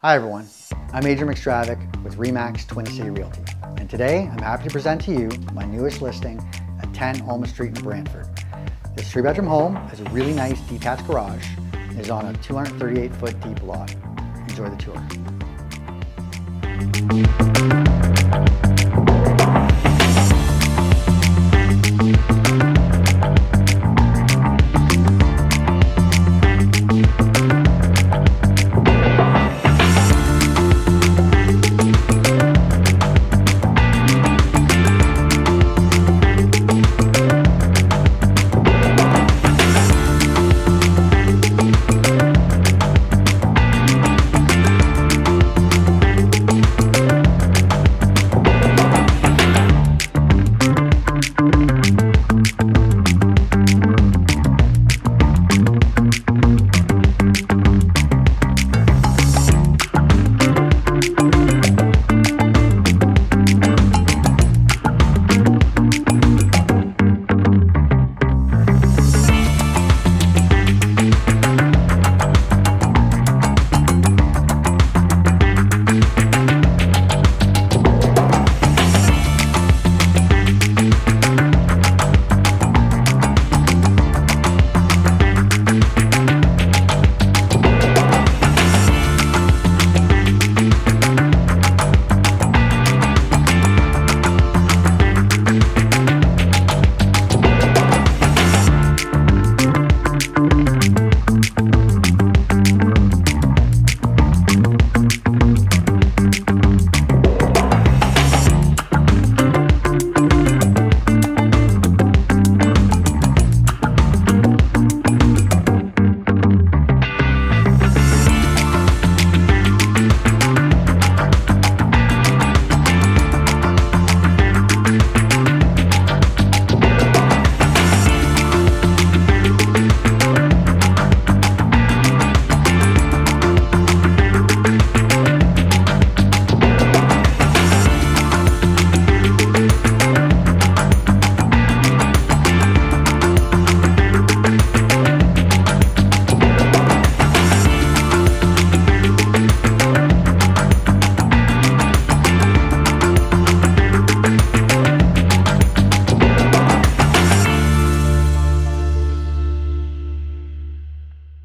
Hi everyone, I'm Adrian McStravick with RE/MAX Twin City Realty, and today I'm happy to present to you my newest listing at 10 Alma Street in Brantford. This 3-bedroom home has a really nice detached garage and is on a 238-foot deep lot. Enjoy the tour.